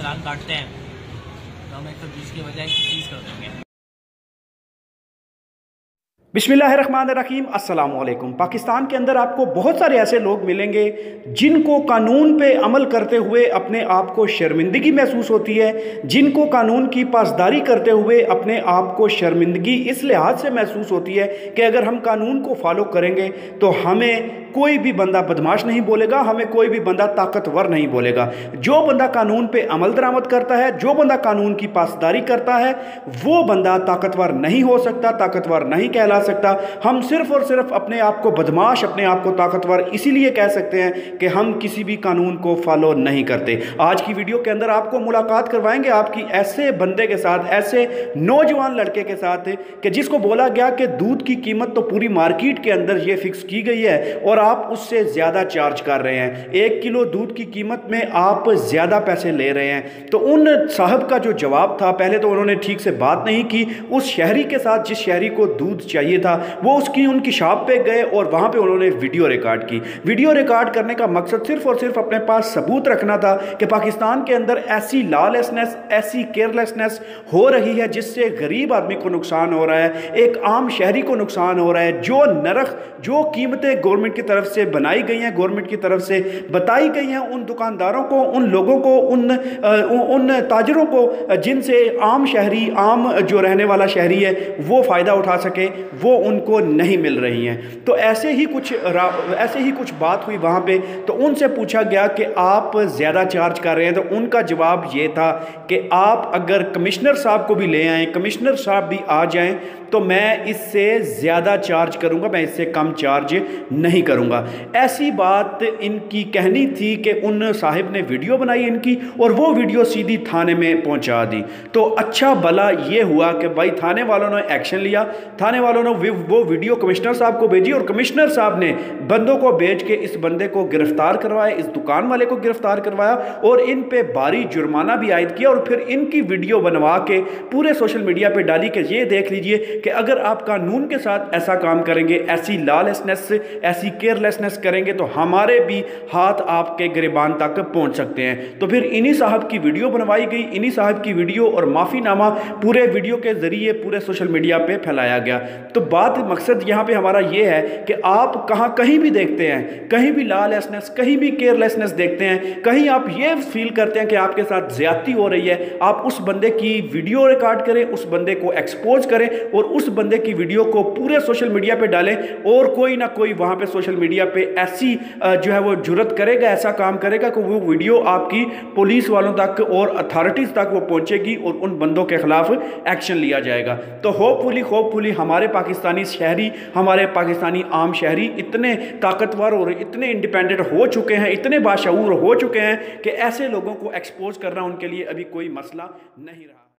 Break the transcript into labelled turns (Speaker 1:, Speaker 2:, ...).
Speaker 1: चालान काटते हैं तो हम 120 की बजाय 130 कर देंगे।
Speaker 2: बिस्मिल्लाहिर्रहमानिर्रहीम, अस्सलाम वालेकुम। पाकिस्तान के अंदर आपको बहुत सारे ऐसे लोग मिलेंगे जिनको कानून पे अमल करते हुए अपने आप को शर्मिंदगी महसूस होती है, जिनको कानून की पासदारी करते हुए अपने आप को शर्मिंदगी इस लिहाज से महसूस होती है कि अगर हम कानून को फॉलो करेंगे तो हमें कोई भी बंदा बदमाश नहीं बोलेगा, हमें कोई भी बंदा ताकतवर नहीं बोलेगा। जो बंदा कानून पे अमल दरामद करता है, जो बंदा कानून की पासदारी करता है, वो बंदा ताकतवर नहीं हो सकता, ताकतवर नहीं कहला सकता। हम सिर्फ और सिर्फ अपने आप को बदमाश, अपने आप को ताकतवर इसीलिए कह सकते हैं कि हम किसी भी कानून को फॉलो नहीं करते। आज की वीडियो के अंदर आपको मुलाकात करवाएंगे आपकी ऐसे बंदे के साथ, ऐसे नौजवान लड़के के साथ कि जिसको बोला गया कि दूध की कीमत तो पूरी मार्केट के अंदर ये फिक्स की गई है और आप उससे ज्यादा चार्ज कर रहे हैं। 1 किलो दूध की कीमत में आप ज्यादा पैसे ले रहे हैं। तो उन साहब का जो जवाब था, पहले तो उन्होंने ठीक से बात नहीं की उस शहरी के साथ जिस शहरी को दूध चाहिए था। वो उनकी शॉप पे गए और वहां पे उन्होंने वीडियो रिकॉर्ड की। वीडियो रिकॉर्ड करने का मकसद सिर्फ और सिर्फ अपने पास सबूत रखना था कि पाकिस्तान के अंदर ऐसी लॉलेसनेस, ऐसी केयरलेसनेस हो रही है जिससे गरीब आदमी को नुकसान हो रहा है, एक आम शहरी को नुकसान हो रहा है। जो नरख, जो कीमतें गवर्नमेंट की तरफ से बनाई गई हैं, गवर्नमेंट की तरफ से बताई गई हैं, उन दुकानदारों को, उन लोगों को, उन ताजरों को जिनसे आम शहरी, आम जो रहने वाला शहरी है वो फ़ायदा उठा सके, वो उनको नहीं मिल रही हैं। तो ऐसे ही कुछ बात हुई वहाँ पे। तो उनसे पूछा गया कि आप ज़्यादा चार्ज कर रहे हैं। तो उनका जवाब ये था कि आप अगर कमिश्नर साहब को भी ले आएँ, कमिश्नर साहब भी आ जाएं, तो मैं इससे ज़्यादा चार्ज करूँगा, मैं इससे कम चार्ज नहीं करूँगा। ऐसी बात इनकी कहनी थी कि उन साहिब ने वीडियो बनाई इनकी और वो वीडियो सीधी थाने में पहुँचा दी। तो अच्छा भला ये हुआ कि भाई थाने वालों ने एक्शन लिया, थाने वालों ने वो वीडियो कमिश्नर साहब को भेजी और कमिश्नर साहब ने बंदों को भेज के इस बंदे को गिरफ्तार करवाया, इस दुकान वाले को गिरफ्तार करवाया और इन पे भारी जुर्माना भी आयद किया। और फिर इनकी वीडियो बनवा के पूरे सोशल मीडिया पे डाली कि ये देख लीजिए कि अगर आप कानून के साथ ऐसा काम करेंगे, ऐसी लॉलेसनेस, ऐसी केयरलेसनेस करेंगे तो हमारे भी हाथ आपके गिरबान तक पहुंच सकते हैं। तो फिर इन्हीं साहब की वीडियो बनवाई गई, इन्हीं साहब की वीडियो और माफीनामा पूरे वीडियो के जरिए पूरे सोशल मीडिया पे फैलाया गया। तो बात, मकसद यहाँ पे हमारा ये है कि आप कहीं भी देखते हैं, कहीं भी लॉलेसनेस, कहीं भी केयरलेसनेस देखते हैं, कहीं आप ये फील करते हैं कि आपके साथ ज्यादती हो रही है, आप उस बंदे की वीडियो रिकॉर्ड करें, उस बंदे को एक्सपोज करें और उस बंदे की वीडियो को पूरे सोशल मीडिया पे डालें और कोई ना कोई वहां पे सोशल मीडिया पे ऐसी जो है वो जुर्रत करेगा, ऐसा काम करेगा कि वो वीडियो आपकी पुलिस वालों तक और अथॉरिटीज तक वो पहुंचेगी और उन बंदों के खिलाफ एक्शन लिया जाएगा। तो होपफुली हमारे पाकिस्तानी शहरी, हमारे पाकिस्तानी आम शहरी इतने ताकतवर और इतने इंडिपेंडेंट हो चुके हैं, इतने बाशऊर हो चुके हैं कि ऐसे लोगों को एक्सपोज करना उनके लिए अभी कोई मसला नहीं रहा।